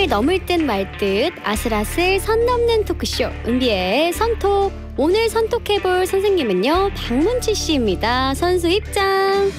넘을 듯 말 듯 아슬아슬 선 넘는 토크쇼 은비의 선톡. 오늘 선톡해볼 선생님은요 박문치 씨입니다. 선수 입장.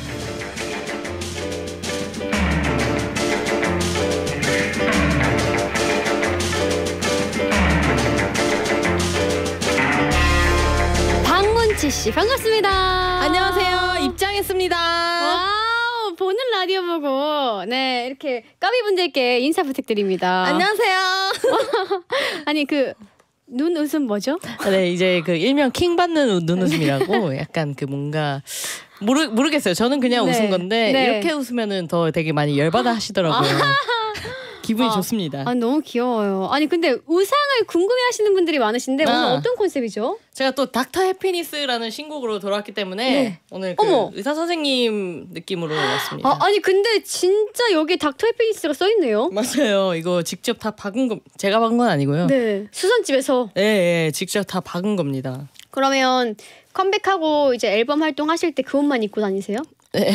박문치 씨 반갑습니다. 안녕하세요. 입장했습니다. 와우, 보는 라디오 보고 네 이렇게 까비분들께 인사 부탁드립니다. 안녕하세요. 아니 그 눈웃음 뭐죠? 네, 이제 그 일명 킹 받는 눈웃음이라고 약간 그 뭔가 모르겠어요. 저는 그냥 네. 웃은 건데 네. 이렇게 웃으면은 더 되게 많이 열받아 하시더라고요. 기분이 좋습니다. 아 너무 귀여워요. 아니 근데 의상을 궁금해하시는 분들이 많으신데 오늘 어떤 컨셉이죠? 제가 또 닥터 해피니스라는 신곡으로 돌아왔기 때문에 네. 오늘 그 의사 선생님 느낌으로 왔습니다. 아니 근데 진짜 여기 닥터 해피니스가 써 있네요. 맞아요. 이거 직접 다 박은 거 제가 박은 건 아니고요. 네, 수선집에서. 네, 직접 다 박은 겁니다. 그러면 컴백하고 이제 앨범 활동하실 때 그 옷만 입고 다니세요? 네.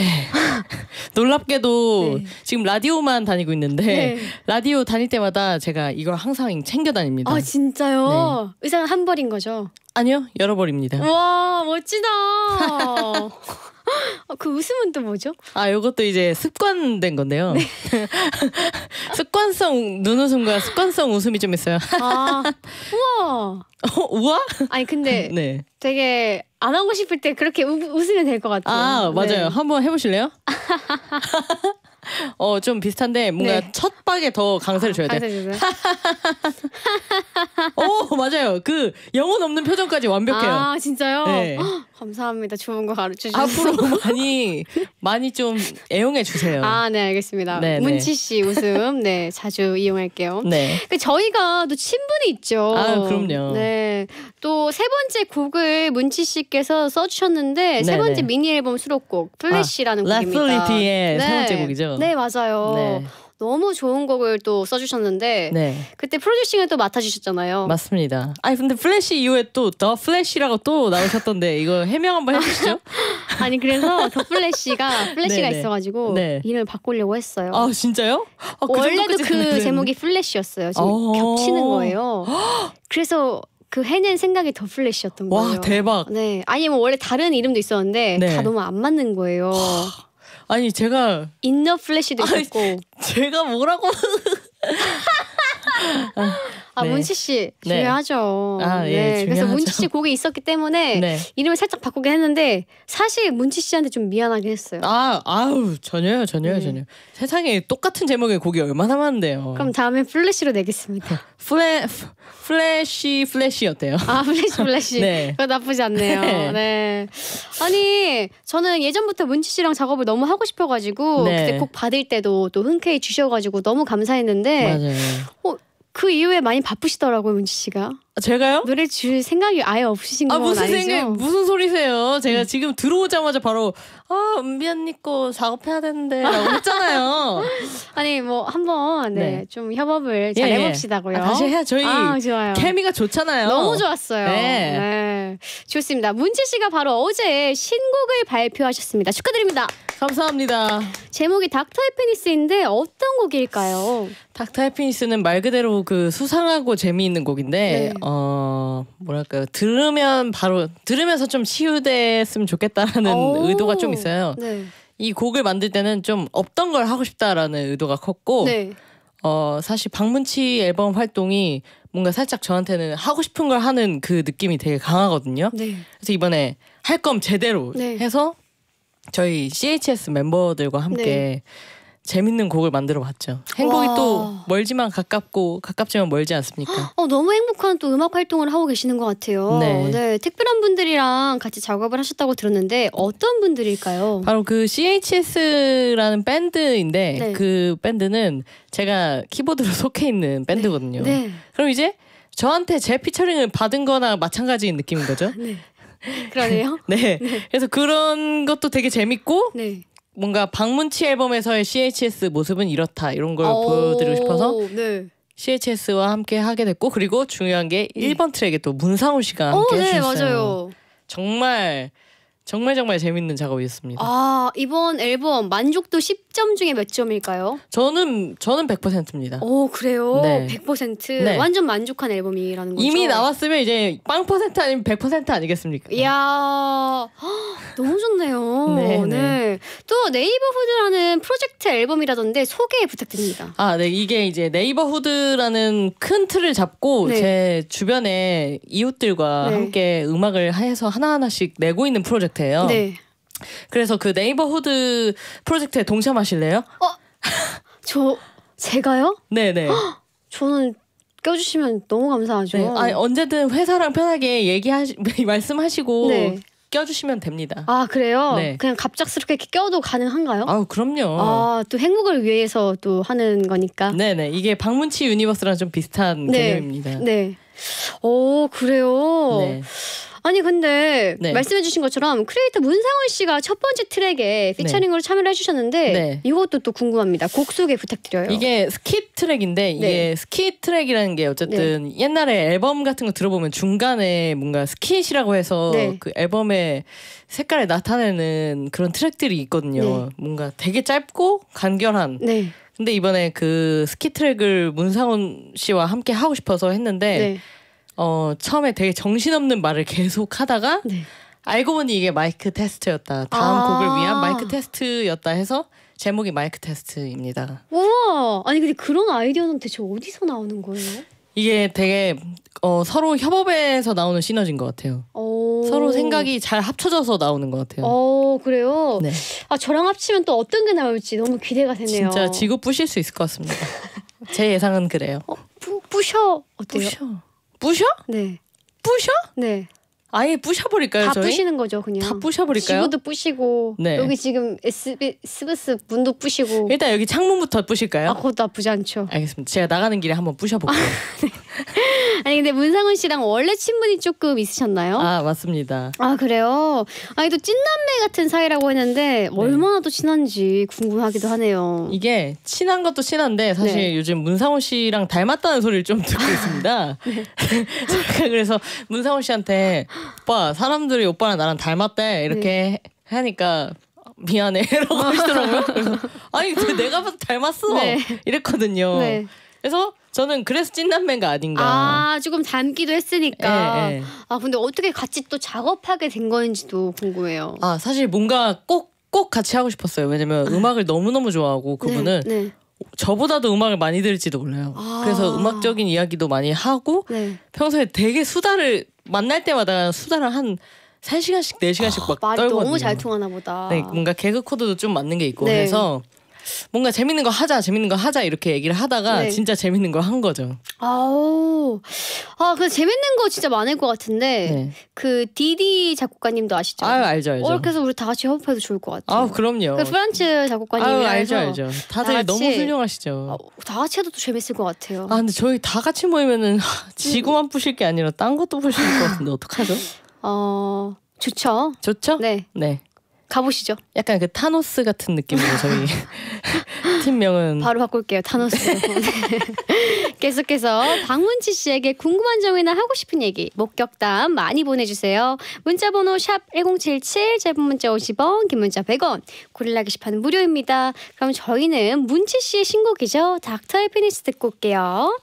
놀랍게도 네. 지금 라디오만 다니고 있는데 네. 라디오 다닐 때마다 제가 이걸 항상 챙겨 다닙니다. 아 진짜요? 의상은 한 벌인 거죠? 아니요, 열어버립니다. 와 멋지다. 그 웃음은 또 뭐죠? 아, 요것도 이제 습관된 건데요. 습관성 눈웃음과 습관성 웃음이 좀 있어요. 아 우와. 우와? 아니 근데 네. 되게 안 하고 싶을 때 그렇게 웃으면 될 것 같아요. 아, 맞아요. 네. 한번 해보실래요? 좀 비슷한데 뭔가 네. 첫 박에 더 강세를 줘야 돼. 강세 주세요. 맞아요. 그 영혼 없는 표정까지 완벽해요. 아 진짜요? 네. 헉, 감사합니다. 좋은 거 가르쳐 주셔서. 앞으로 많이 좀 애용해 주세요. 아, 네, 알겠습니다. 네, 문치 씨 웃음, 네, 자주 이용할게요. 네. 저희가 또 친분이 있죠. 아, 그럼요. 네, 또 세 번째 곡을 문치 씨께서 써주셨는데 세 번째 미니 앨범 수록곡 플래시라는 곡입니다. 라플리티의 세 번째 곡이죠. 네, 맞아요. 네. 너무 좋은 곡을 또 써주셨는데 네. 그때 프로듀싱을 또 맡아주셨잖아요. 맞습니다. 아니 근데 플래시 이후에 또 더 플래시라고 또 나오셨던데 이거 해명 한번 해주시죠. 아니 그래서 더 플래시가 네네. 있어가지고 네. 이름을 바꾸려고 했어요. 아 진짜요? 원래도 그 제목이 플래시였어요. 지금 겹치는 거예요. 그래서 그 해낸 생각이 더 플래시였던 거예요. 와 대박. 네, 아니 뭐 원래 다른 이름도 있었는데 네. 다 너무 안 맞는 거예요. 아니 제가 인너 플래시도 있었고. 제가 뭐라고? 네. 문치 씨 네. 중요하죠. 아, 예, 네, 그래서 중요하죠. 문치 씨 곡이 있었기 때문에 네. 이름을 살짝 바꾸긴 했는데 사실 문치 씨한테 좀 미안하긴 했어요. 아우 전혀요. 네. 세상에 똑같은 제목의 곡이 얼마나 많은데요. 그럼 다음에 플래시로 내겠습니다. 플래시 어때요? 아 플래시. 네. 그거 나쁘지 않네요. 네. 네. 아니 저는 예전부터 문치 씨랑 작업을 너무 하고 싶어가지고 네. 그때 곡 받을 때도 또 흔쾌히 주셔가지고 너무 감사했는데 맞아요. 그 이후에 많이 바쁘시더라고요 문치 씨가. 제가요? 노래 줄 생각이 아예 없으신 건 무슨 아니죠? 생각 무슨 소리세요? 제가 지금 들어오자마자 바로 은비 언니 거 작업해야 되는데라고 했잖아요. 아니 뭐 한번 네. 좀 협업을 잘 해봅시다고요. 다시 해야 저희 좋아요. 케미가 좋잖아요. 너무 좋았어요. 네. 네. 좋습니다. 문치 씨가 바로 어제 신곡을 발표하셨습니다. 축하드립니다. 감사합니다. 제목이 닥터 해피니스인데 어떤 곡일까요? 닥터 해피니스는 말 그대로 그 수상하고 재미있는 곡인데 네. 뭐랄까요, 들으면서 좀 치유됐으면 좋겠다라는 의도가 좀 있어요. 네. 이 곡을 만들 때는 좀 없던 걸 하고 싶다라는 의도가 컸고 네. 사실 박문치 앨범 활동이 뭔가 살짝 저한테는 하고 싶은 걸 하는 그 느낌이 되게 강하거든요. 네. 그래서 이번에 할 거면 제대로 네. 해서 저희 CHS 멤버들과 함께 네. 재밌는 곡을 만들어 봤죠. 행복이 와. 또 멀지만 가깝고 가깝지만 멀지 않습니까? 너무 행복한 또 음악 활동을 하고 계시는 것 같아요. 네. 특별한 분들이랑 같이 작업을 하셨다고 들었는데 어떤 분들일까요? 바로 그 CHS라는 밴드인데 네. 그 밴드는 제가 키보드로 속해 있는 밴드거든요. 네. 그럼 이제 저한테 제 피처링을 받은 거나 마찬가지인 느낌인 거죠. 네. 그러네요. 네. 그래서 그런 것도 되게 재밌고 네. 뭔가 박문치 앨범에서의 CHS 모습은 이렇다 이런 걸 보여드리고 싶어서 네. CHS와 함께 하게 됐고, 그리고 중요한 게 1번 트랙에 또 문상훈 씨가 함께 네, 해주셨어요. 맞아요. 정말 정말 정말 재밌는 작업이었습니다. 아, 이번 앨범 만족도 10점 중에 몇 점일까요? 저는 100%입니다. 오, 그래요? 네. 100%? 네. 완전 만족한 앨범이라는 거죠? 이미 나왔으면 이제 0% 아니면 100% 아니겠습니까? 이야, 헉, 너무 좋네요. 네, 네. 또 네이버후드라는 프로젝트 앨범이라던데 소개 부탁드립니다. 아, 네. 이게 이제 네이버후드라는 큰 틀을 잡고 네. 제 주변에 이웃들과 네. 함께 음악을 해서 하나하나씩 내고 있는 프로젝트예요. 네. 그래서 그 네이버후드 프로젝트에 동참하실래요? 제가요? 네네. 저는 껴주시면 너무 감사하죠. 네. 아니, 언제든 회사랑 편하게 말씀하시고 네. 껴주시면 됩니다. 아, 그래요? 네. 그냥 갑작스럽게 이렇게 껴도 가능한가요? 아우, 그럼요. 아, 또 행복을 위해서 또 하는 거니까. 네네. 이게 방문치 유니버스랑 좀 비슷한 네. 개념입니다. 네. 오, 그래요? 네. 아니 근데 네. 말씀해주신 것처럼 크리에이터 문상훈 씨가 첫 번째 트랙에 피처링으로 참여를 해주셨는데 네. 이것도 또 궁금합니다. 곡 소개 부탁드려요. 이게 스킷 트랙인데 이게 네. 스킷 트랙이라는 게 어쨌든 옛날에 앨범 같은 거 들어보면 중간에 뭔가 스킷이라고 해서 네. 그 앨범의 색깔을 나타내는 그런 트랙들이 있거든요. 네. 뭔가 되게 짧고 간결한. 네. 근데 이번에 그 스킷 트랙을 문상훈 씨와 함께 하고 싶어서 했는데 네. 처음에 되게 정신없는 말을 계속 하다가 네. 알고 보니 이게 마이크 테스트였다. 다음 곡을 위한 마이크 테스트였다 해서 제목이 마이크 테스트입니다. 우와. 아니 근데 그런 아이디어는 대체 어디서 나오는 거예요? 이게 되게 서로 협업해서 나오는 시너지인 것 같아요. 오. 서로 생각이 잘 합쳐져서 나오는 것 같아요. 그래요? 네. 아 저랑 합치면 또 어떤 게 나올지 너무 기대가 되네요. 진짜 지구 부실 수 있을 것 같습니다. 제 예상은 그래요. 부셔 어때요? 부셔? 네. 부셔? 네. 아예 부셔버릴까요? 다 저희? 부시는 거죠 그냥. 다 부셔버릴까요? 지구도 부시고 네. 여기 지금 SBS 문도 부시고. 일단 여기 창문부터 부실까요? 아 그것도 나쁘지 않죠. 알겠습니다. 제가 나가는 길에 한번 부셔볼게요. 아니 근데 문상훈 씨랑 원래 친분이 조금 있으셨나요? 아 맞습니다. 아 그래요? 아니 또 찐남매 같은 사이라고 했는데 얼마나 또 친한지 궁금하기도 하네요. 이게 친한 것도 친한데 사실 네. 요즘 문상훈 씨랑 닮았다는 소리를 좀 듣고 있습니다. 제가 그래서 문상훈 씨한테 오빠 사람들이 오빠랑 나랑 닮았대 이렇게 하니까 미안해 라고 하시더라고요. 그래서 아니 내가 봐도 닮았어 네. 이랬거든요. 네. 그래서 저는 그래서 찐남매가 아닌가. 아 조금 닮기도 했으니까. 예, 예. 아 근데 어떻게 같이 또 작업하게 된 건지도 궁금해요. 아 사실 뭔가 꼭 같이 하고 싶었어요. 왜냐면 음악을 너무너무 좋아하고 그분은 네. 저보다도 음악을 많이 들을지도 몰라요. 아. 그래서 음악적인 이야기도 많이 하고 네. 평소에 되게 수다를 만날 때마다 수다를 한 3시간씩 4시간씩 막 말이 떨거든요. 너무 잘 통하나 보다. 네, 뭔가 개그 코드도 좀 맞는 게 있고 네. 그래서 뭔가 재밌는 거 하자 이렇게 얘기를 하다가 네. 진짜 재밌는 걸 한 거죠. 아우. 아, 그 재밌는 거 진짜 많을 것 같은데 네. 그 디디 작곡가님도 아시죠? 아유 알죠. 그래서 우리 다 같이 협업해도 좋을 것 같아요. 아 그럼요. 그 프란츠 작곡가님이랑 알죠. 해서 다들 다 같이- 너무 훌륭하시죠. 다 같이 해도 또 재밌을 것 같아요. 아 근데 저희 다 같이 모이면은 지구만 부실 게 아니라 딴 것도 부실 것 같은데 어떡하죠? 좋죠. 좋죠? 네, 네. 가보시죠. 약간 그 타노스 같은 느낌으로 저희 팀명은 바로 바꿀게요. 타노스. 계속해서 박문치 씨에게 궁금한 점이나 하고 싶은 얘기, 목격담 많이 보내주세요. 문자번호 샵 1077, 짧은 문자 50원, 긴 문자 100원, 고릴라 게시판 무료입니다. 그럼 저희는 문치 씨의 신곡이죠. 닥터 해피니스 듣고 올게요.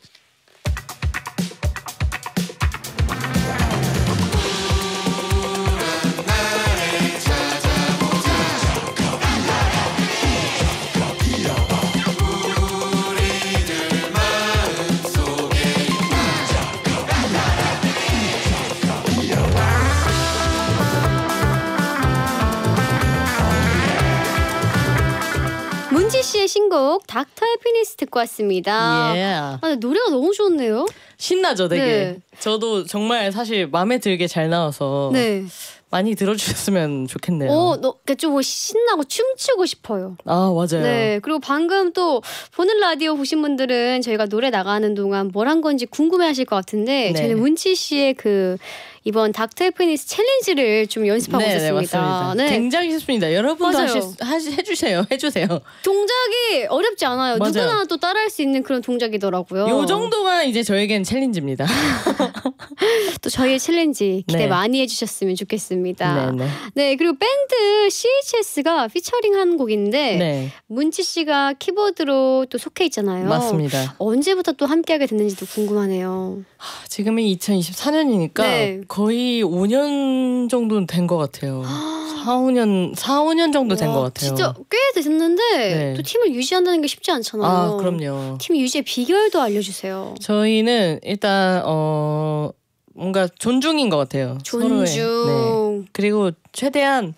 문지 씨의 신곡 닥터 해피니스 듣고 왔습니다. 예. 아, 근데 노래가 너무 좋네요. 신나죠 되게. 네. 저도 정말 사실 마음에 들게 잘 나와서 네. 많이 들어주셨으면 좋겠네요. 그러니까 좀 신나고 춤추고 싶어요. 아 맞아요. 네. 그리고 방금 또 보는 라디오 보신 분들은 저희가 노래 나가는 동안 뭘 한 건지 궁금해하실 것 같은데 네. 저희는 문치 씨의 그 이번 닥터 해피니스 챌린지를 좀 연습하고 네, 있었습니다. 맞습니다. 굉장히 쉽습니다. 여러분도 맞아요. 해주세요. 동작이 어렵지 않아요. 맞아요. 누구나 또 따라할 수 있는 그런 동작이더라고요. 요 정도가 이제 저에겐 챌린지입니다. 또 저희의 챌린지 기대 네. 많이 해주셨으면 좋겠습니다. 네네. 네, 그리고 밴드 CHS가 피처링한 곡인데 네, 문치 씨가 키보드로 또 속해 있잖아요. 맞습니다. 언제부터 또 함께하게 됐는지도 궁금하네요. 지금이 2024년이니까 네. 거의 5년 정도는 된 것 같아요. 4-5년 정도 된 것 같아요. 진짜 꽤 되셨는데 네. 또 팀을 유지한다는 게 쉽지 않잖아요. 아, 그럼요. 팀 유지의 비결도 알려주세요. 저희는 일단 뭔가 존중인 것 같아요. 존중. 서로의. 네. 그리고 최대한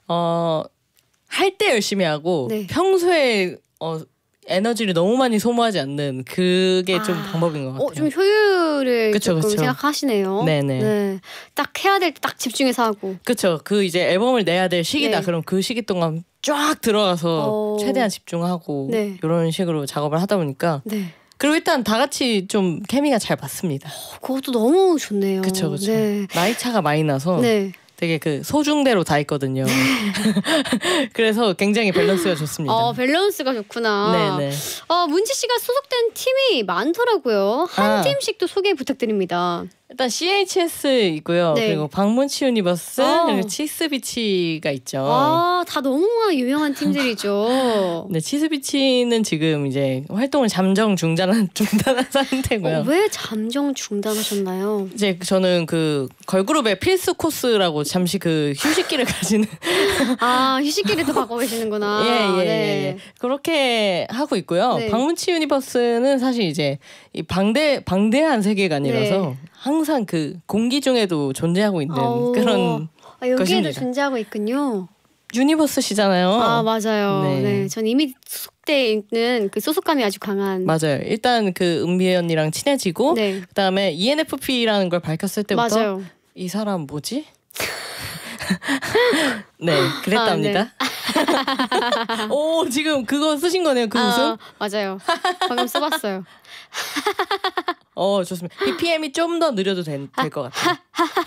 할 때 열심히 하고 네. 평소에 에너지를 너무 많이 소모하지 않는 그게 좀 방법인 것 같아요. 좀 효율을 그쵸, 조금 그쵸. 생각하시네요. 네네. 네. 딱 해야 될 때 딱 집중해서 하고. 그렇죠. 그 이제 앨범을 내야 될 시기다. 네. 그럼 그 시기 동안 쫙 들어가서 최대한 집중하고 네. 이런 식으로 작업을 하다 보니까 네. 그리고 일단 다 같이 좀 케미가 잘 맞습니다. 그것도 너무 좋네요. 그렇죠. 네. 나이 차가 많이 나서 네. 되게 그 소중대로 다 있거든요. 그래서 굉장히 밸런스가 좋습니다. 밸런스가 좋구나. 네네. 문지 씨가 소속된 팀이 많더라고요. 한 팀씩 또 소개 부탁드립니다. 일단 CHS 있고요. 네. 그리고 방문치 유니버스 어. 그리고 치스비치가 있죠. 다 너무 유명한 팀들이죠. 네, 치스비치는 지금 이제 활동을 잠정 중단한 상태고요. 왜 잠정 중단하셨나요? 이제 저는 그 걸그룹의 필수 코스라고 잠시 그 휴식기를 가지는 휴식기를 또 갖고 계시는구나. 예. 그렇게 하고 있고요. 네. 방문치 유니버스는 사실 이제 이 방대한 세계관이라서 네. 항상 그 공기 중에도 존재하고 있는 그런 여기에도 것입니다. 존재하고 있군요. 유니버스시잖아요. 맞아요. 네. 네, 전 이미 소속돼 있는 그 소속감이 아주 강한. 맞아요. 일단 그 은비 언니랑 친해지고 네. 그다음에 ENFP라는 걸 밝혔을 때부터 맞아요. 이 사람 뭐지? 네, 그랬답니다. 오, 지금 그거 쓰신 거네요. 그 웃음? 맞아요. 방금 써봤어요. 좋습니다. BPM이 좀 더 느려도 될 것 같아요.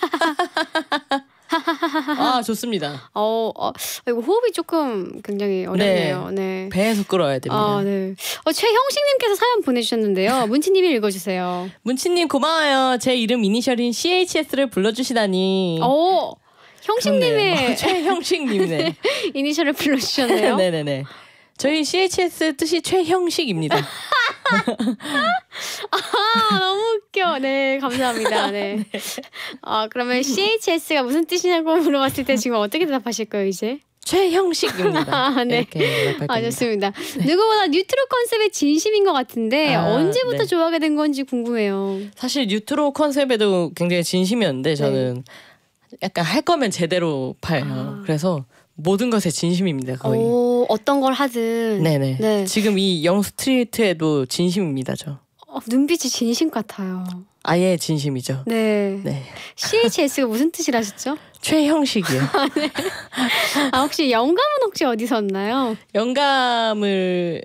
좋습니다. 이거 호흡이 조금 굉장히 어렵네요. 네. 배에서 끌어야 됩니다. 네. 최형식님께서 사연 보내주셨는데요. 문치님이 읽어주세요. 문치님 고마워요. 제 이름 이니셜인 CHS를 불러주시다니. 형식님의 최형식님이네. 이니셜을 불러주셨네요. 네네네. 저희 CHS 뜻이 최형식입니다. 너무 웃겨. 네, 감사합니다. 네. 그러면 CHS가 무슨 뜻이냐고 물어봤을 때 지금 어떻게 대답하실 거예요, 이제? 최형식입니다. 네. 이렇게 대답할 겁니다. 좋습니다. 누구보다 뉴트로 컨셉의 진심인 것 같은데 언제부터 네. 좋아하게 된 건지 궁금해요. 사실 뉴트로 컨셉에도 굉장히 진심이었는데 저는 약간 할 거면 제대로 봐요. 그래서 모든 것에 진심입니다. 거의. 어떤 걸 하든. 네네. 네. 지금 이 영스트리트에도 진심입니다. 저. 눈빛이 진심 같아요. 아예 진심이죠. 네. 네. CHS가 무슨 뜻이라셨죠? 최형식이요. 혹시 영감은 혹시 어디서 왔나요? 영감은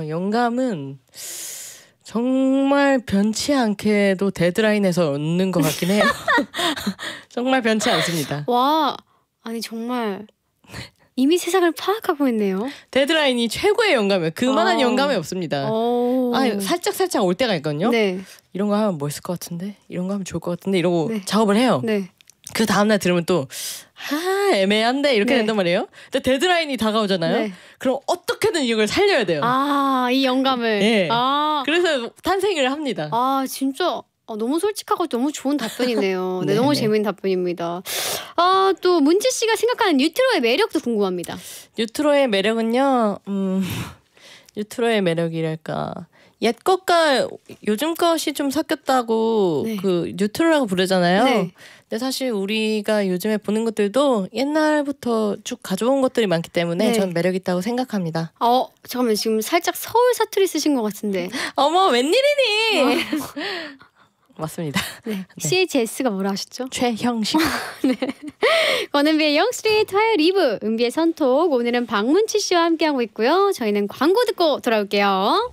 정말 변치 않게도 데드라인에서 얻는 것 같긴 해요. 정말 변치 않습니다. 와, 아니 정말 이미 세상을 파악하고 있네요. 데드라인이 최고의 영감이에요. 그만한 영감이 없습니다. 살짝 올 때가 있거든요. 네. 이런 거 하면 멋있을 것 같은데, 이런 거 하면 좋을 것 같은데 이러고 네. 작업을 해요. 네. 그 다음날 들으면 또 애매한데 이렇게 된단 말이에요. 근데 데드라인이 다가오잖아요. 네. 그럼 어떻게든 이걸 살려야 돼요. 이 영감을. 네. 그래서 탄생을 합니다. 진짜 너무 솔직하고 너무 좋은 답변이네요. 네, 네네. 너무 재밌는 답변입니다. 또 문지 씨가 생각하는 뉴트로의 매력도 궁금합니다. 뉴트로의 매력은요. 뉴트로의 매력이랄까. 옛 것과 요즘 것이 좀 섞였다고 네. 그 뉴트로라고 부르잖아요. 네. 근데 사실 우리가 요즘에 보는 것들도 옛날부터 쭉 가져온 것들이 많기 때문에 네. 전 매력 있다고 생각합니다. 잠깐만 지금 살짝 서울 사투리 쓰신 것 같은데. 어머 웬일이니? 맞습니다. 네. CHS가 뭐라 하셨죠? 최형식. 권은비의 영스트리트 화요일 2부 은비의 선톡 오늘은 박문치 씨와 함께하고 있고요. 저희는 광고 듣고 돌아올게요.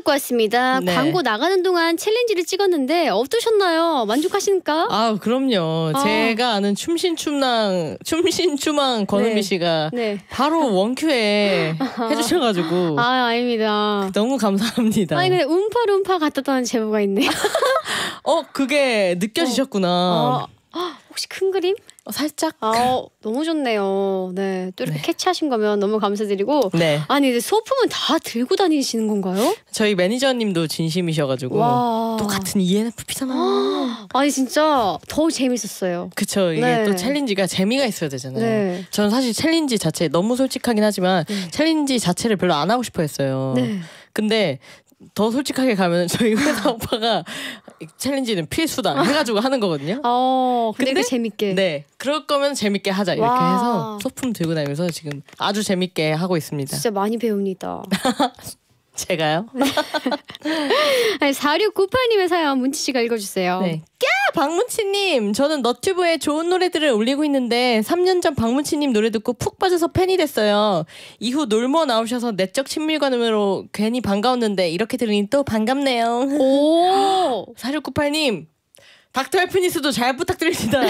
듣고 왔습니다. 네. 광고 나가는 동안 챌린지를 찍었는데 어떠셨나요? 만족하십니까? 아 그럼요. 제가 아는 춤신춤망 권은비 네. 씨가 네. 바로 원큐에 해주셔가지고 아닙니다. 너무 감사합니다. 아니 근데 움파룸파 갔다던 제보가 있네. 그게 느껴지셨구나. 혹시 큰 그림? 살짝. 너무 좋네요. 네, 또 이렇게 네. 캐치하신 거면 너무 감사드리고. 네. 아니 근데 소품은 다 들고 다니시는 건가요? 저희 매니저님도 진심이셔가지고 와. 또 같은 ENFP잖아요. 아니 진짜 더 재밌었어요. 그쵸. 이게 네. 또 챌린지가 재미가 있어야 되잖아요. 네. 저는 사실 챌린지 자체 너무 솔직하긴 하지만 챌린지 자체를 별로 안 하고 싶어 했어요. 네. 근데 더 솔직하게 가면 저희 회사 오빠가 챌린지는 필수다 해가지고 하는 거거든요. 근데 근데? 그 재밌게. 네, 그럴 거면 재밌게 하자 이렇게 와. 해서 소품 들고 다니면서 지금 아주 재밌게 하고 있습니다. 진짜 많이 배웁니다. 제가요? 아니, 4698님의 사연 문치 씨가 읽어주세요. 네. 박문치님, 저는 너튜브에 좋은 노래들을 올리고 있는데 3년 전 박문치님 노래 듣고 푹 빠져서 팬이 됐어요. 이후 놀모 나오셔서 내적 친밀감으로 괜히 반가웠는데 이렇게 들으니 또 반갑네요. 오. 4698님, 닥터 해피니스도 잘 부탁드립니다.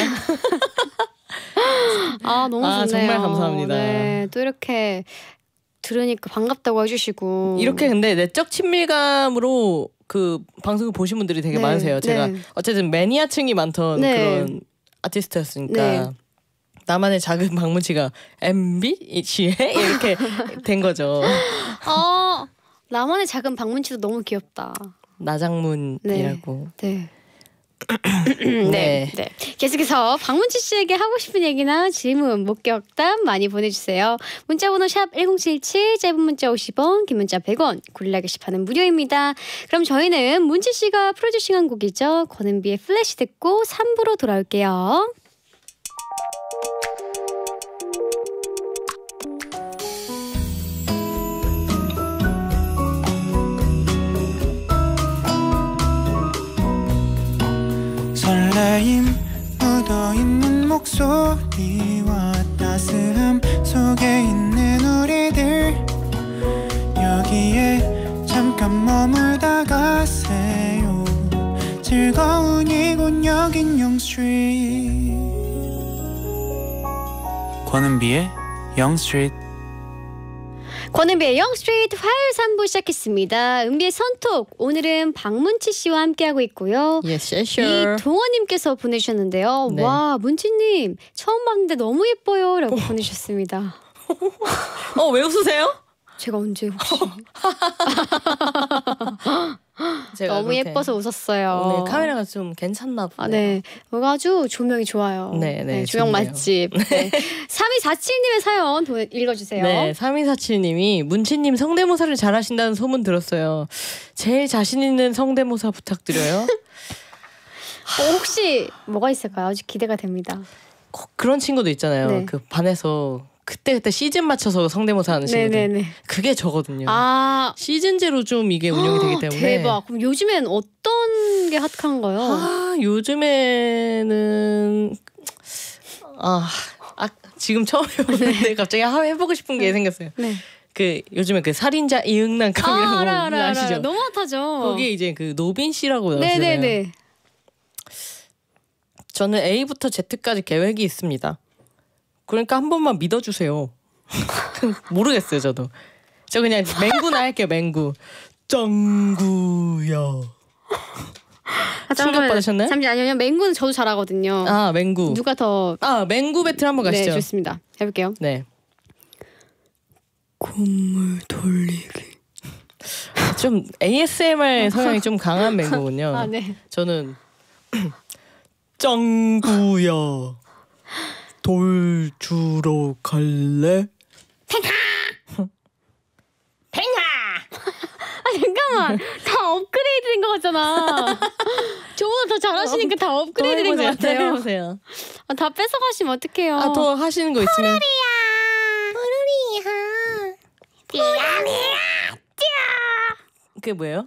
너무 좋네요. 정말 감사합니다. 네, 또 이렇게 들으니까 반갑다고 해주시고. 이렇게 근데 내적 친밀감으로 그 방송을 보신 분들이 되게 네, 많으세요. 제가 네. 어쨌든 매니아층이 많던 네. 그런 아티스트였으니까 네. 나만의 작은 박문치가 MBC에 이렇게 된 거죠. 나만의 작은 방문치도 너무 귀엽다. 나장문이라고. 네. 네. 네. 계속해서 박문치 씨에게 하고 싶은 얘기나 질문, 목격담 많이 보내주세요. 문자번호 샵 1077, 짧은 문자 50원, 긴 문자 100원, 고릴라 게시판은 무료입니다. 그럼 저희는 문치 씨가 프로듀싱한 곡이죠. 권은비의 플래시 듣고 3부로 돌아올게요. 설레임 묻어있는 목소리와 따스함 속에 있는 우리들 여기에 잠깐 머물다 가세요. 즐거운 이곳 여긴 영스트리트. 권은비의 영스트리트. 권은비의 영스트리트 화요일 3부 시작했습니다. 은비의 선톡, 오늘은 박문치 씨와 함께하고 있고요. Yes, sure. 이동원님께서 보내주셨는데요. 네. 와, 문치님 처음 봤는데 너무 예뻐요 라고 보내주셨습니다. 왜 웃으세요? 제가 언제 혹시 제가 너무 그렇게 예뻐서 웃었어요. 오늘 카메라가 좀 괜찮나 보네요. 네. 뭐가 아주 조명이 좋아요. 네, 조명 좋네요. 맛집. 네. 3247님의 사연 읽어주세요. 네, 3247님이 문치님 성대모사를 잘하신다는 소문 들었어요. 제일 자신 있는 성대모사 부탁드려요. 혹시 뭐가 있을까요? 아주 기대가 됩니다. 꼭 그런 친구도 있잖아요. 네. 그 반에서 그때 시즌 맞춰서 성대모사 하는 친구들. 네네네. 그게 저거든요. 시즌제로 좀 이게 운영이 되기 때문에. 대박. 그럼 요즘엔 어떤 게 핫한가요? 요즘에는 지금 처음 해보는데 갑자기 해보고 싶은 게 생겼어요. 네. 그 요즘에 그 살인자 이응난감이라고 알아요. 아시죠? 너무 핫하죠. 거기에 이제 그 노빈 씨라고 나오시잖아요. 네네네. 저는 A부터 Z까지 계획이 있습니다. 그러니까 한 번만 믿어주세요. 모르겠어요, 저도. 저 그냥 맹구나 할게요, 맹구. 짱구야. 충격 받으셨나요? 잠시만요. 맹구는 저도 잘하거든요. 맹구. 누가 더? 맹구 배틀 한번 가시죠. 네, 좋습니다. 해볼게요. 네. 콧물 돌리기. 좀 ASMR 성향이 좀 강한 맹구군요. 네. 저는 짱구야. 돌 주러 갈래? 팽아! 잠깐만. 다 업그레이드된 것 같잖아. 저보다 더 잘하시니까 다 업그레이드된 것 같아요. 해보세요. 다 뺏어가시면 어떡해요. 더 하시는 거 있으면. 그게 뭐예요?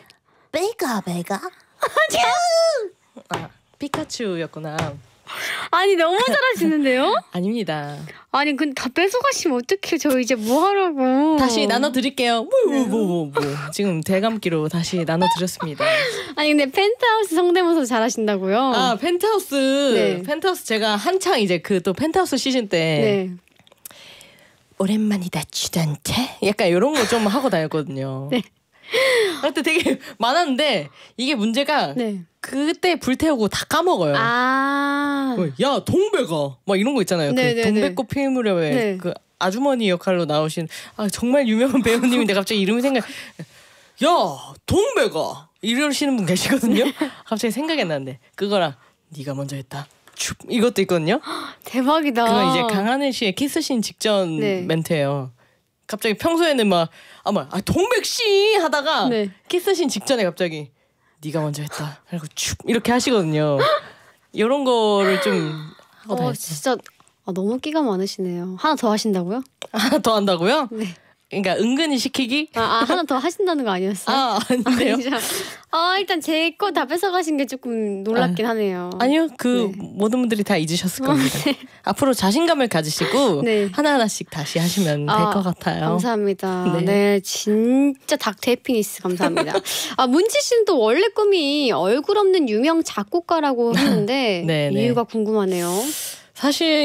비가. 피카츄였구나. 아니 너무 잘하시는데요? 아닙니다. 아니 근데 다 뺏어가시면 어떡해. 저 이제 뭐 하라고. 다시 나눠드릴게요. 뭐. 지금 대감기로 다시 나눠드렸습니다. 아니 근데 펜트하우스 성대모사 잘하신다고요? 아 펜트하우스. 네. 펜트하우스 제가 한창 이제 그 또 펜트하우스 시즌 때 네. 오랜만이다 주단태 약간 이런 거 좀 하고 다녔거든요. 네. 그때 되게 많았는데 이게 문제가 네. 그때 불태우고 다 까먹어요. 아. 야 동백아 막 이런 거 있잖아요. 네, 그 네, 동백꽃 필 무렵에 네. 그 아주머니 역할로 나오신 정말 유명한 배우님인데 갑자기 이름이 생각. 야 동백아 이러시는 분 계시거든요. 갑자기 생각이 안 나는데 그거랑 네가 먼저 했다. 이것도 있거든요. 대박이다. 그건 이제 강하늘 씨의 키스씬 직전 네. 멘트예요. 갑자기 평소에는 막 동백 씨 하다가 네. 키스씬 직전에 갑자기 네가 먼저 했다. 그리고 쭉 이렇게 하시거든요. 이런 거를 좀 하고 다녔어요. 진짜 너무 끼가 많으시네요. 하나 더 하신다고요? 하나 더 한다고요? 네. 그러니까 은근히 시키기? 하나 더 하신다는 거 아니었어요? 아닌데요? 일단 제 거 다 뺏어가신 게 조금 놀랍긴 하네요. 아니요. 네. 모든 분들이 다 잊으셨을 겁니다. 앞으로 자신감을 가지시고 네. 하나하나씩 다시 하시면 될 것 같아요. 감사합니다. 네. 네, 진짜 닥터 해피니스 감사합니다. 문지 씨는 또 원래 꿈이 얼굴 없는 유명 작곡가라고 했는데 네, 네. 이유가 궁금하네요. 사실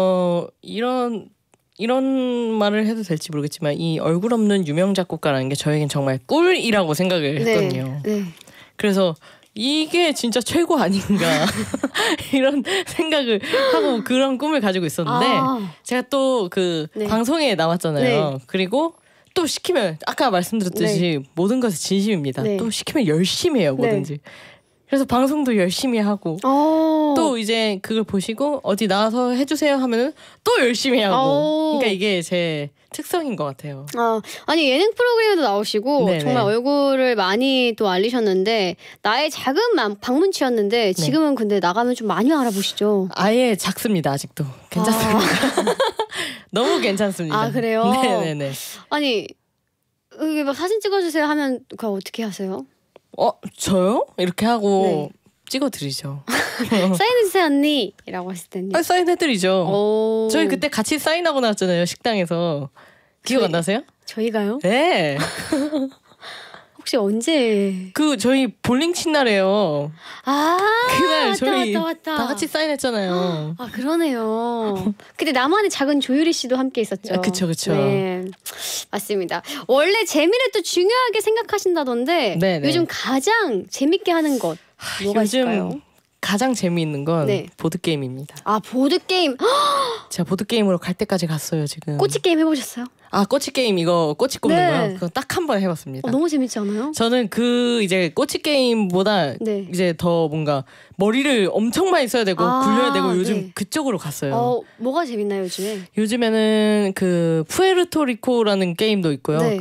이런 말을 해도 될지 모르겠지만 이 얼굴 없는 유명 작곡가라는 게 저에겐 정말 꿀이라고 생각을 했거든요. 네. 그래서 이게 진짜 최고 아닌가 이런 생각을 하고 그런 꿈을 가지고 있었는데 제가 또 그 네. 방송에 나왔잖아요. 네. 그리고 또 시키면 아까 말씀드렸듯이 모든 것에 진심입니다. 네. 또 시키면 열심히 해요. 뭐든지. 그래서 방송도 열심히 하고 또 이제 그걸 보시고 어디 나와서 해주세요 하면은 또 열심히 하고 그러니까 이게 제 특성인 것 같아요. 아니 예능 프로그램에도 나오시고 네네. 정말 얼굴을 많이 또 알리셨는데 나의 작은 방문치였는데 지금은 근데 나가면 좀 많이 알아보시죠. 아예 작습니다. 아직도 괜찮습니다. 너무 괜찮습니다. 그래요? 네네네. 아니 여기 막 사진 찍어주세요 하면 그거 어떻게 하세요? 저요? 이렇게 하고 찍어드리죠. 사인해주세요 언니 이라고 했을 때는 사인해드리죠. 저희 그때 같이 사인하고 나왔잖아요. 식당에서. 기억 안 나세요? 저희가요? 네. 혹시 언제? 저희 볼링 친 날에요. 그날 맞다, 저희 맞다. 다 같이 사인했잖아요. 그러네요. 근데 나만의 작은 조유리 씨도 함께 있었죠. 그쵸. 네, 맞습니다. 원래 재미를 또 중요하게 생각하신다던데 네네. 요즘 가장 재밌게 하는 것 뭐가 요즘 있을까요? 가장 재미있는 건 네. 보드게임입니다. 보드게임. 제가 보드게임으로 갈 때까지 갔어요 지금. 꼬치게임 해보셨어요? 꼬치게임 이거 꼬치 꼽는 네. 거요? 그거 딱 한 번 해봤습니다. 너무 재밌지 않아요? 저는 이제 꼬치 게임보다 네. 이제 더 뭔가 머리를 엄청 많이 써야 되고 굴려야 되고 요즘 네. 그쪽으로 갔어요. 뭐가 재밌나요 요즘에? 요즘에는 그 푸에르토리코라는 게임도 있고요. 네.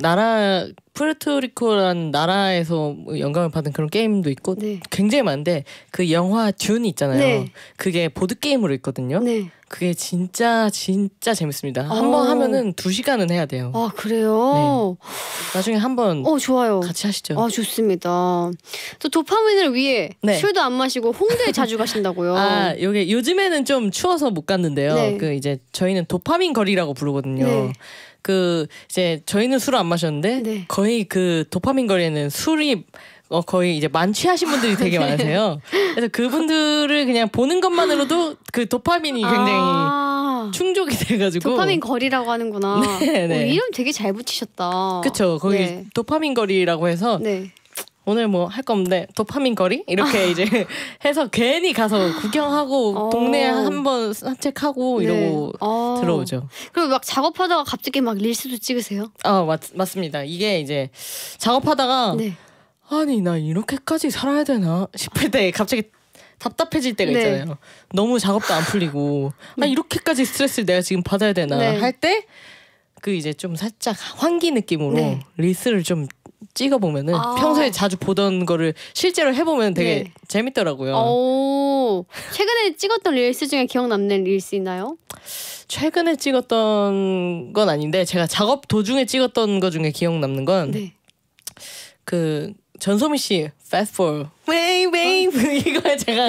푸에르토리코라는 나라에서 영감을 받은 그런 게임도 있고 네. 굉장히 많은데 그 영화 듄 있잖아요. 네. 그게 보드 게임으로 있거든요. 네. 그게 진짜 재밌습니다. 한번 하면은 2시간은 해야 돼요. 그래요? 나중에 한번 좋아요. 같이 하시죠. 좋습니다. 또 도파민을 위해 네. 술도 안 마시고 홍대에 자주 가신다고요? 여기 요즘에는 좀 추워서 못 갔는데요. 네. 이제 저희는 도파민 거리라고 부르거든요. 네. 이제 저희는 술을 안 마셨는데 네. 거의 도파민 거리에는 술이 거의 이제 만취하신 분들이 되게 많으세요. 그래서 그분들을 그냥 보는 것만으로도 그 도파민이 굉장히 충족이 돼가지고. 도파민 거리라고 하는구나. 네네. 이름 되게 잘 붙이셨다. 그쵸. 거기 네. 도파민 거리라고 해서 네. 오늘 뭐 할 거 없는데 도파민 거리 이렇게 이제 해서 괜히 가서 구경하고 동네 한번 산책하고 이러고 들어오죠. 그리고 막 작업하다가 갑자기 막 릴스도 찍으세요? 맞습니다. 이게 이제 작업하다가 아니 나 이렇게까지 살아야 되나 싶을 때 갑자기 답답해질 때가 있잖아요. 너무 작업도 안 풀리고 이렇게까지 스트레스를 내가 지금 받아야 되나 할 때 이제 좀 살짝 환기 느낌으로 릴스를 좀 찍어보면은 평소에 자주 보던 거를 실제로 해보면 되게 재밌더라고요. 최근에 찍었던 릴스 중에 기억 남는 릴스 있나요? 최근에 찍었던 건 아닌데 제가 작업 도중에 찍었던 거 중에 기억 남는 건 전소미 씨 Fast Forward 이거 제가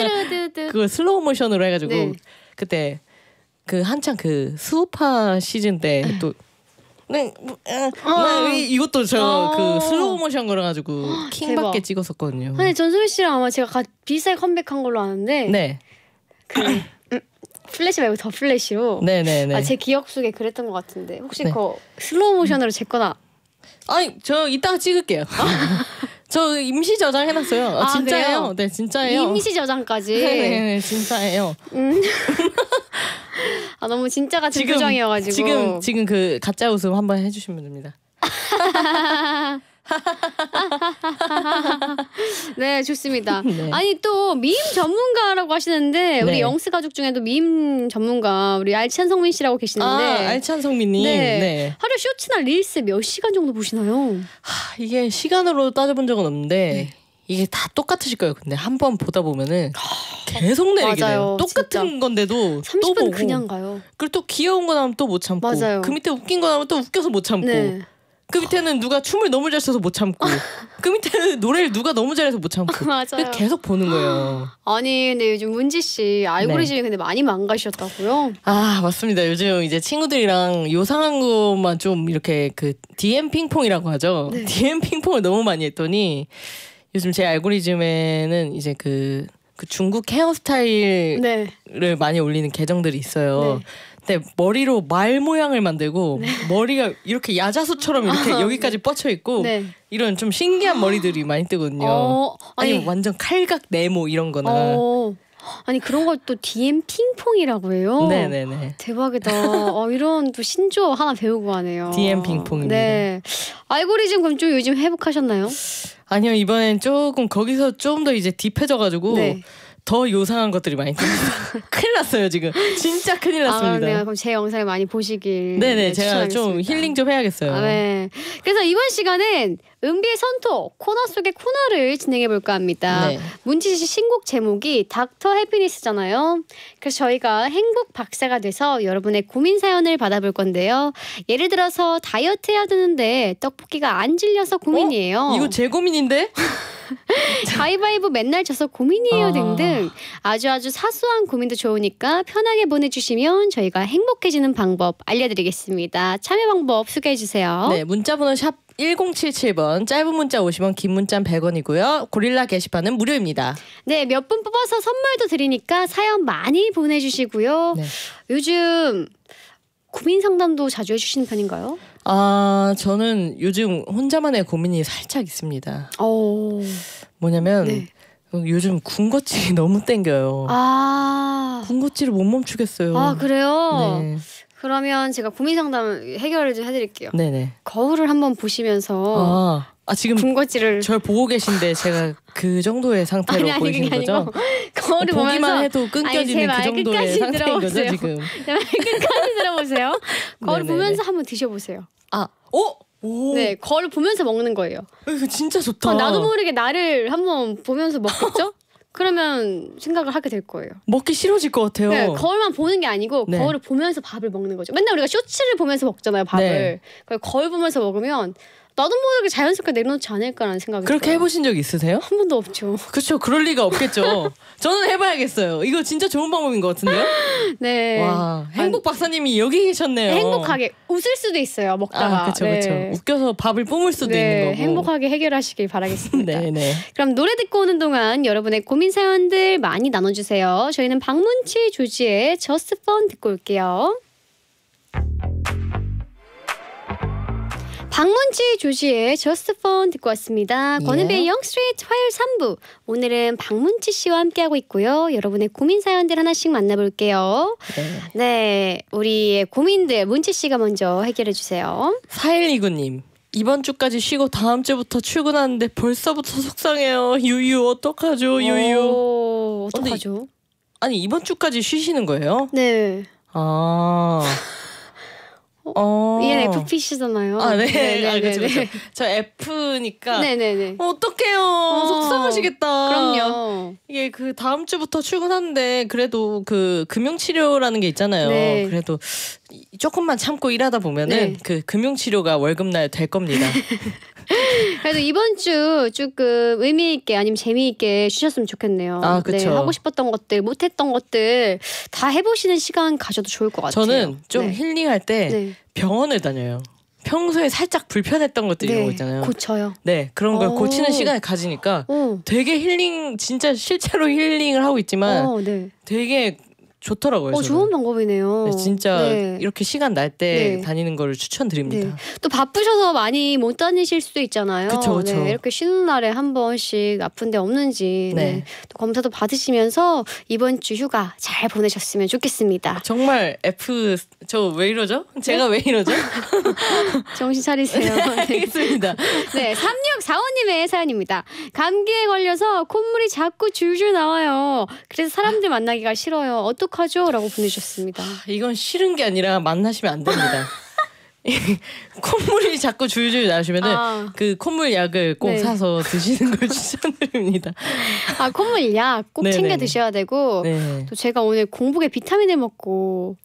뜨뜨. 그걸 슬로우 모션으로 해가지고 네. 그때 그 한창 그 수우파 시즌 때 또 네, 이것도 저 그 슬로우 모션 걸어가지고 킹밖에 대박. 찍었었거든요. 아니 전소민 씨랑 아마 제가 비슷하게 컴백한 걸로 아는데 네, 그 플래시 말고 더 플래시로 네네네. 아, 제 기억 속에 그랬던 것 같은데 혹시 네. 그 슬로우 모션으로 제 거나 아니 저 이따가 찍을게요. 저 임시 저장 해놨어요. 아, 진짜예요. 그래요? 네, 진짜예요. 임시 저장까지 네, 진짜예요. 아 너무 진짜 같은 표정이어가지고 지금 그 가짜 웃음 한번 해주시면 됩니다. 네 좋습니다. 네. 아니 또 밈 전문가라고 하시는데 우리 네. 영스 가족 중에도 밈 전문가 우리 알찬 성민 씨라고 계시는데 알찬 성민님. 네. 네. 하루 쇼츠나 릴스 몇 시간 정도 보시나요? 이게 시간으로 따져본 적은 없는데 네. 이게 다 똑같으실 거예요. 근데 한 번 보다 보면은 계속 내리게 맞아요, 돼요. 똑같은 진짜. 건데도 또 30분 보고 그냥 가요. 그리고 또 귀여운 거 나오면 또 못 참고 맞아요. 그 밑에 웃긴 거 나오면 또 웃겨서 못 참고 네. 그 밑에는 누가 춤을 너무 잘 춰서 못 참고 그 밑에는 노래를 누가 너무 잘해서 못 참고 맞아요. 계속 보는 거예요. 아니 근데 요즘 문지 씨 알고리즘이 네. 근데 많이 망가셨다고요? 아 맞습니다. 요즘 이제 친구들이랑 요상한 것만 좀 이렇게 그 DM 핑퐁이라고 하죠. 네. DM 핑퐁을 너무 많이 했더니 요즘 제 알고리즘에는 이제 그 중국 헤어스타일을 네. 많이 올리는 계정들이 있어요. 네. 근데 머리로 말 모양을 만들고 머리가 이렇게 야자수처럼 이렇게 여기까지 뻗쳐 있고 네. 이런 좀 신기한 머리들이 많이 뜨거든요. 아니 아니 완전 칼각 네모 이런 거나. 아니 그런 걸 또 DM 핑퐁이라고 해요. 네네네. 대박이다. 이런 또 신조어 하나 배우고 가네요. DM 핑퐁입니다. 네. 알고리즘 그럼 좀 요즘 회복하셨나요? 아니요 이번엔 조금 거기서 좀 더 이제 딥해져가지고 네. 더 요상한 것들이 많이 뜹니다. 큰일 났어요 지금. 진짜 큰일 났습니다. 네. 그럼 제 영상을 많이 보시길. 네네 네, 제가 좀 추천하겠습니다. 힐링 좀 해야겠어요. 네. 그래서 이번 시간은 은비의 선톡 코너 속의 코너를 진행해 볼까 합니다. 네. 문지 씨 신곡 제목이 닥터 해피니스잖아요. 그래서 저희가 행복 박사가 돼서 여러분의 고민 사연을 받아볼 건데요. 예를 들어서 다이어트 해야 되는데 떡볶이가 안 질려서 고민이에요. 이거 제 고민인데? 가위바위보 맨날 져서 고민이에요 등등 아주 사소한 고민도 좋으니까 편하게 보내주시면 저희가 행복해지는 방법 알려드리겠습니다. 참여 방법 소개해주세요. 네 문자번호 샵 1077번 짧은 문자 50원 긴 문자 100원이고요. 고릴라 게시판은 무료입니다. 네, 몇 분 뽑아서 선물도 드리니까 사연 많이 보내주시고요. 네. 요즘 고민 상담도 자주 해주시는 편인가요? 저는 요즘 혼자만의 고민이 살짝 있습니다. 뭐냐면 네. 요즘 군것질이 너무 땡겨요. 군것질을 못 멈추겠어요. 그래요? 네. 그러면 제가 고민 상담 해결을 좀 해드릴게요. 네네. 거울을 한번 보시면서 지금 군것질을 절 보고 계신데 제가 그 정도의 상태로 아니 보이시는 그게 거죠? 아니고 거울을 보기만 보면서 해도 끊겨지는 그 정도의 상태인 거죠 지금? 제 말 끝까지 들어보세요. 거울 네네네. 보면서 한번 드셔보세요. 오, 네, 거울 보면서 먹는 거예요. 이거 진짜 좋다. 나도 모르게 나를 한번 보면서 먹겠죠? 그러면 생각을 하게 될 거예요. 먹기 싫어질 것 같아요. 네, 거울만 보는 게 아니고 네. 거울을 보면서 밥을 먹는 거죠. 맨날 우리가 쇼츠를 보면서 먹잖아요, 밥을. 네. 그러니까 거울 보면서 먹으면 나도 모르게 자연스럽게 내려놓지 않을까라는 생각이 그렇게 들어요. 해보신 적 있으세요? 한 번도 없죠. 그렇죠. 그럴 리가 없겠죠. 저는 해봐야겠어요. 이거 진짜 좋은 방법인 것 같은데요? 네. 와, 행복 박사님이 여기 계셨네요. 행복하게 웃을 수도 있어요, 먹다가. 그렇죠, 네. 그렇죠. 웃겨서 밥을 뿜을 수도 네, 있는 거고. 행복하게 해결하시길 바라겠습니다. 네. 그럼 노래 듣고 오는 동안 여러분의 고민 사연들 많이 나눠주세요. 저희는 박문치 조지의 Just Fun 듣고 올게요. 박문치 조지의 Just Fun 듣고 왔습니다. 권은배의 영 스트리트 화요일 3부. 오늘은 박문치 씨와 함께하고 있고요. 여러분의 고민 사연들 하나씩 만나볼게요. 네, 우리의 고민들 문치 씨가 먼저 해결해 주세요. 4129님. 이번 주까지 쉬고 다음 주부터 출근하는데 벌써부터 속상해요. 유유 어떡하죠 유유. 어떡하죠? 아니 이번 주까지 쉬시는 거예요? 네. ENFP시잖아요. 네. 그렇죠. 저 F니까. 네네네. 어떡해요. 속상하시겠다. 그럼요. 이게 그 다음 주부터 출근하는데 그래도 그 금융치료라는 게 있잖아요. 네. 그래도 조금만 참고 일하다 보면은 네. 그 금융치료가 월급날 될 겁니다. 그래도 이번 주 조금 의미 있게 아니면 재미있게 쉬셨으면 좋겠네요. 아, 그쵸. 네, 하고 싶었던 것들, 못했던 것들 다 해보시는 시간 가져도 좋을 것 같아요. 저는 좀 네. 힐링할 때 네. 병원을 다녀요. 평소에 살짝 불편했던 것들 이런 거 있잖아요. 고쳐요. 네, 그런 걸 오. 고치는 시간을 가지니까 되게 힐링, 진짜 실제로 힐링을 하고 있지만 네. 되게 좋더라고요. 저는. 좋은 방법이네요. 네, 진짜 네. 이렇게 시간 날 때 네. 다니는 거를 추천드립니다. 네. 또 바쁘셔서 많이 못 다니실 수도 있잖아요. 그쵸. 네, 이렇게 쉬는 날에 한 번씩 아픈 데 없는지 네. 또 검사도 받으시면서 이번 주 휴가 잘 보내셨으면 좋겠습니다. 정말 저 왜 이러죠? 제가 왜 이러죠? 정신 차리세요. 알겠습니다. 네, 3645님의 사연입니다. 감기에 걸려서 콧물이 자꾸 줄줄 나와요. 그래서 사람들 만나기가 싫어요. 어떡하죠? 라고 보내주셨습니다. 이건 싫은 게 아니라 만나시면 안 됩니다. 콧물이 자꾸 줄줄 나시면은 그 콧물 약을 꼭 네. 사서 드시는 걸 추천드립니다. 콧물 약 꼭 네네. 챙겨 드셔야 되고 네. 또 제가 오늘 공복에 비타민을 먹고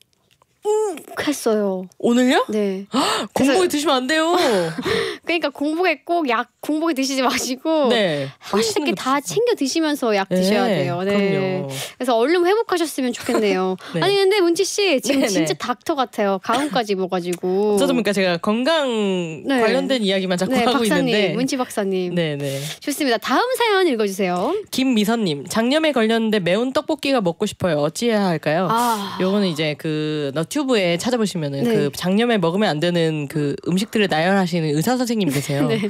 했어요. 오늘요? 네. 공복에 드시면 안 돼요. 그러니까 공복에 꼭 약 공복에 드시지 마시고 네. 맛있게 다 챙겨 드시면서 약 드셔야 돼요. 네. 그럼요. 그래서 얼른 회복하셨으면 좋겠네요. 네. 아니 근데 문치 씨 지금 네네. 진짜 닥터 같아요. 가운까지 입어가지고. 어쩌다 보니까 제가 건강 네. 관련된 이야기만 자꾸 네, 하고 박사님, 있는데. 문치 박사님. 네네. 좋습니다. 다음 사연 읽어주세요. 김미선님, 장염에 걸렸는데 매운 떡볶이가 먹고 싶어요. 어찌해야 할까요? 아, 요거는 이제 그 너튜브에 찾아보시면은 네. 그 장염에 먹으면 안 되는 그 음식들을 나열하시는 의사 선생님 계세요. 네.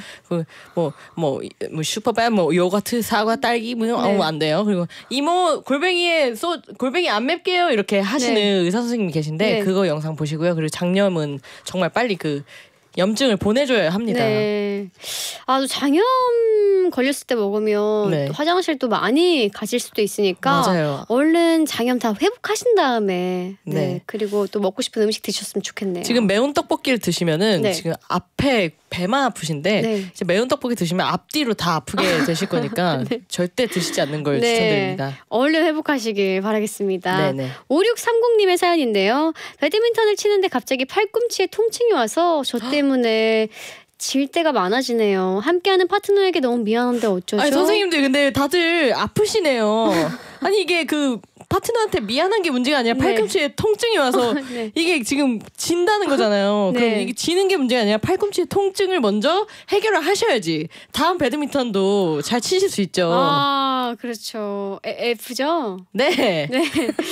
뭐 슈퍼밤, 뭐 요거트, 사과, 딸기 뭐 네. 안 돼요. 그리고 이모 골뱅이 안 맵게요 이렇게 하시는 네. 의사 선생님이 계신데 네. 그거 영상 보시고요. 그리고 장염은 정말 빨리 그 염증을 보내줘야 합니다. 네. 또 장염 걸렸을 때 먹으면 네. 또 화장실도 많이 가실 수도 있으니까 맞아요. 얼른 장염 다 회복하신 다음에 네. 네. 그리고 또 먹고 싶은 음식 드셨으면 좋겠네요. 지금 매운 떡볶이를 드시면은 네. 지금 앞에 배만 아프신데 네. 이제 매운 떡볶이 드시면 앞뒤로 다 아프게 되실 거니까 절대 드시지 않는 걸 네. 추천드립니다. 얼른 회복하시길 바라겠습니다. 네네. 5630님의 사연인데요. 배드민턴을 치는데 갑자기 팔꿈치에 통증이 와서 저 때문에 질 때가 많아지네요. 함께하는 파트너에게 너무 미안한데 어쩌죠? 아니 선생님들 근데 다들 아프시네요. 아니 이게 그 파트너한테 미안한 게 문제가 아니라 네. 팔꿈치에 통증이 와서 네. 이게 지금 진다는 거잖아요. 네. 그럼 이게 지는 게 문제가 아니라 팔꿈치의 통증을 먼저 해결을 하셔야지 다음 배드민턴도 잘 치실 수 있죠. 그렇죠. F죠? 네. 네.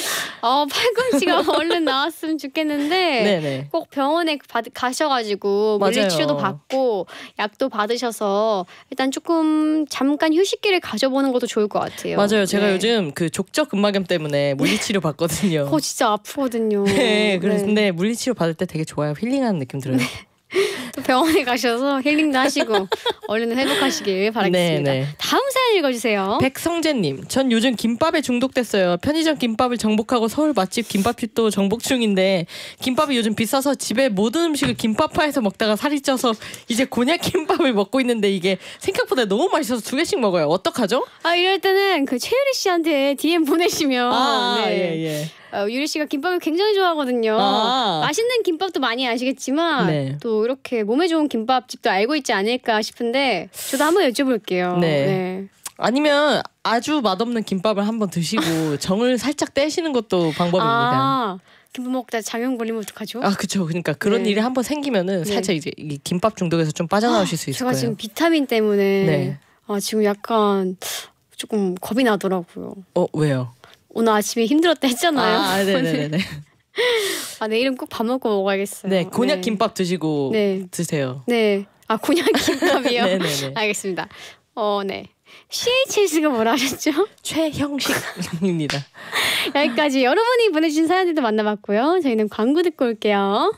팔꿈치가 얼른 나왔으면 좋겠는데 네네. 꼭 병원에 가셔가지고 맞아요. 물리치료도 받고 약도 받으셔서 일단 조금 잠깐 휴식기를 가져보는 것도 좋을 것 같아요. 맞아요. 제가 네. 요즘 그 족저근막염 때문에 물리치료 받거든요. 그거 진짜 아프거든요. 네, 근데 물리치료 받을 때 되게 좋아요. 힐링하는 느낌 들어요. 또 병원에 가셔서 힐링도 하시고 얼른 회복하시길 바라겠습니다. 네, 네. 다음 사연 읽어주세요. 백성재님, 전 요즘 김밥에 중독됐어요. 편의점 김밥을 정복하고 서울 맛집 김밥집도 정복 중인데 김밥이 요즘 비싸서 집에 모든 음식을 김밥파에서 먹다가 살이 쪄서 이제 곤약 김밥을 먹고 있는데 이게 생각보다 너무 맛있어서 2개씩 먹어요. 어떡하죠? 이럴 때는 그 최유리 씨한테 DM 보내시면 예. 유리 씨가 김밥을 굉장히 좋아하거든요. 맛있는 김밥도 많이 아시겠지만 네. 또 이렇게 몸에 좋은 김밥집도 알고 있지 않을까 싶은데 저도 한번 여쭤볼게요. 네. 아니면 아주 맛없는 김밥을 한번 드시고 정을 살짝 떼시는 것도 방법입니다. 김밥 먹다 장염 걸리면 어떡하죠? 그쵸. 그러니까 그런 네. 일이 한번 생기면은 네. 살짝 이제 이 김밥 중독에서 좀 빠져나오실 수 있을 제가 거예요. 지금 비타민 때문에 네. 지금 약간 조금 겁이 나더라고요. 왜요? 오늘 아침에 힘들었다 했잖아요. 네네네. 내일은 꼭 밥 먹고 먹어야겠어요. 네, 곤약 김밥 드시고 네. 드세요. 네. 곤약 김밥이요? 네네네. 알겠습니다. 네. CHS가 뭐라 하셨죠? 최형식입니다. 여기까지 여러분이 보내주신 사연들도 만나봤고요. 저희는 광고 듣고 올게요.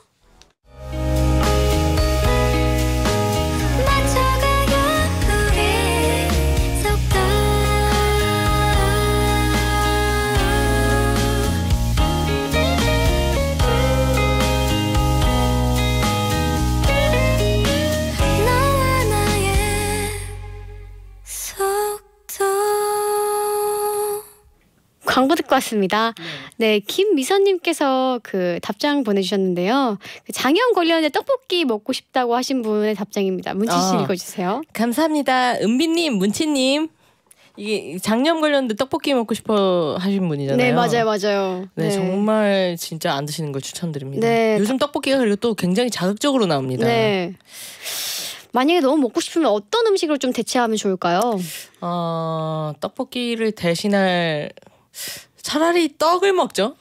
광고 듣고 왔습니다. 네, 김미선님께서 그 답장 보내주셨는데요. 그 장염 걸렸는데 떡볶이 먹고 싶다고 하신 분의 답장입니다. 문치 씨 읽어주세요. 감사합니다. 은비님, 문치님. 이게 장염 걸렸는데 떡볶이 먹고 싶어 하신 분이잖아요. 네, 맞아요. 네, 정말 진짜 안 드시는 걸 추천드립니다. 네, 요즘 떡볶이가 그리고 또 굉장히 자극적으로 나옵니다. 네. 만약에 너무 먹고 싶으면 어떤 음식으로 좀 대체하면 좋을까요? 떡볶이를 대신할 차라리 떡을 먹죠.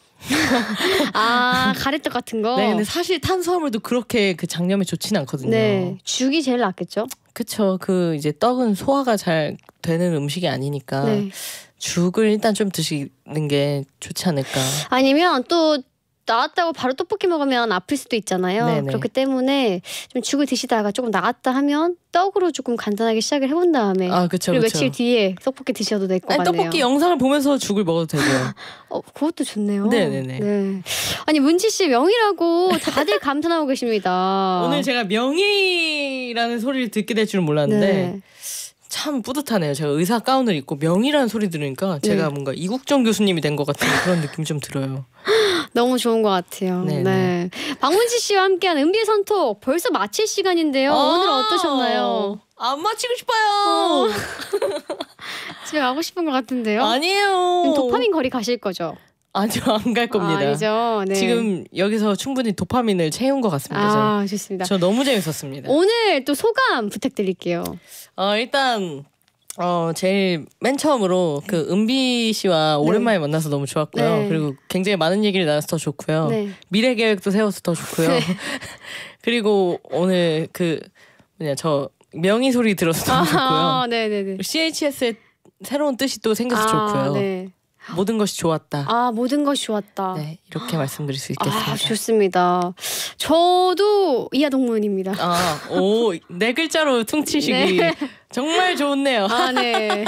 가래떡 같은 거. 네, 근데 사실 탄수화물도 그렇게 그 장염에 좋지는 않거든요. 네, 죽이 제일 낫겠죠. 그쵸. 그 이제 떡은 소화가 잘 되는 음식이 아니니까 네. 죽을 일단 좀 드시는 게 좋지 않을까. 아니면 또 나았다고 바로 떡볶이 먹으면 아플 수도 있잖아요. 네네. 그렇기 때문에 좀 죽을 드시다가 조금 나았다 하면 떡으로 조금 간단하게 시작을 해본 다음에 그쵸, 그리고 그쵸. 며칠 뒤에 떡볶이 드셔도 될 것 같네요. 떡볶이 영상을 보면서 죽을 먹어도 되고요. 그것도 좋네요. 네네네. 네. 아니 문치 씨 명이라고 다들 감탄하고 계십니다. 오늘 제가 명의라는 소리를 듣게 될 줄은 몰랐는데 네. 참 뿌듯하네요. 제가 의사 가운을 입고 명의라는 소리 들으니까 제가 뭔가 이국정 교수님이 된 것 같은 그런 느낌이 좀 들어요. 너무 좋은 것 같아요. 네네. 네. 박문치 씨와 함께한 은비의 선톡 벌써 마칠 시간인데요. 오늘 어떠셨나요? 안 마치고 싶어요. 집에 가고 싶은 것 같은데요. 아니에요. 도파민 거리 가실 거죠? 아니요, 안 갈 겁니다. 아니죠. 네. 지금 여기서 충분히 도파민을 채운 것 같습니다. 좋습니다. 저 너무 재밌었습니다. 오늘 또 소감 부탁드릴게요. 일단 제일 맨 처음으로 그 은비 씨와 오랜만에 만나서 너무 좋았고요. 네. 그리고 굉장히 많은 얘기를 나눠서 더 좋고요. 네. 미래 계획도 세워서 더 좋고요. 네. 그리고 오늘 저 명의 소리 들어서 너무 좋고요. 네네네. CHS의 새로운 뜻이 또 생겨서 좋고요. 네. 모든 것이 좋았다. 모든 것이 좋았다. 네, 이렇게 말씀드릴 수 있겠습니다. 좋습니다. 저도 이하동문입니다. 네 글자로 퉁치시기 네. 정말 좋네요. 네.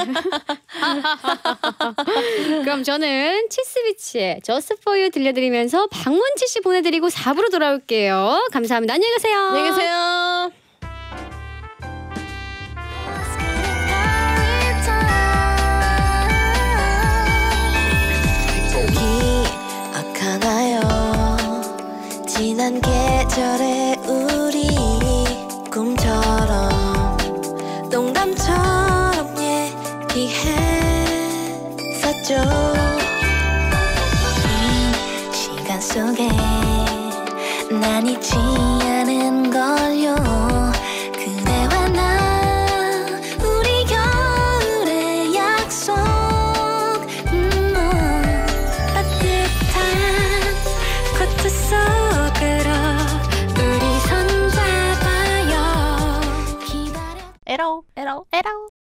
그럼 저는 치스비치의 Just For You 들려드리면서 박문치 씨 보내드리고 4부로 돌아올게요. 감사합니다. 안녕히 가세요. 안녕히 계세요. 기억하나요? 지난 계절의 우리 꿈처럼 농담처럼 얘기했었죠. 이 시간 속에 난 잊지 않은 걸요. 그대와 나 우리 겨울의 약속. 따뜻한 코트 속으로 우리 손잡아요. 기다려. 에러